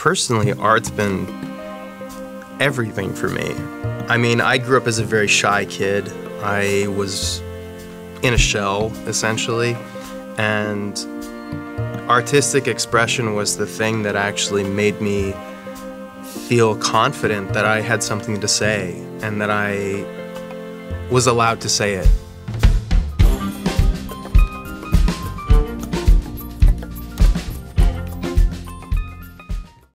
personally, art's been everything for me. I mean, I grew up as a very shy kid. I was in a shell, essentially, and artistic expression was the thing that actually made me feel confident that I had something to say and that I was allowed to say it.